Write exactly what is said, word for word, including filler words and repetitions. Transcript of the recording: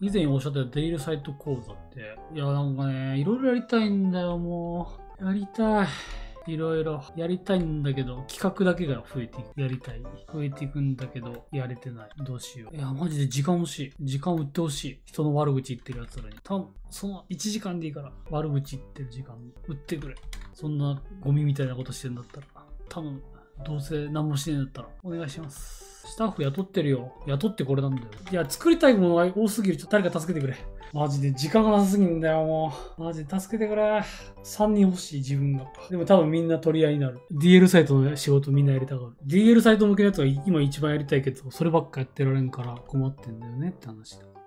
以前おっしゃってたデイルサイト講座って、いや、なんかね、いろいろやりたいんだよ、もう。やりたい。いろいろやりたいんだけど、企画だけが増えていく。やりたい。増えていくんだけど、やれてない。どうしよう。いや、マジで時間欲しい。時間売ってほしい。人の悪口言ってる奴らに。多分、そのいちじかんでいいから、悪口言ってる時間売ってくれ。そんなゴミみたいなことしてんだったら。多分、どうせ何もしてないんだったら、お願いします。スタッフ雇ってるよ。雇ってこれなんだよ。いや、作りたいものが多すぎる。ちょっと誰か助けてくれ。マジで時間がなさすぎんだよ、もう。マジで助けてくれ。さんにん欲しい、自分が。でも多分みんな取り合いになる。ディーエル サイトの仕事みんなやりたがる。ディーエル サイト向けのやつが今一番やりたいけど、そればっかやってられんから困ってんだよねって話だ。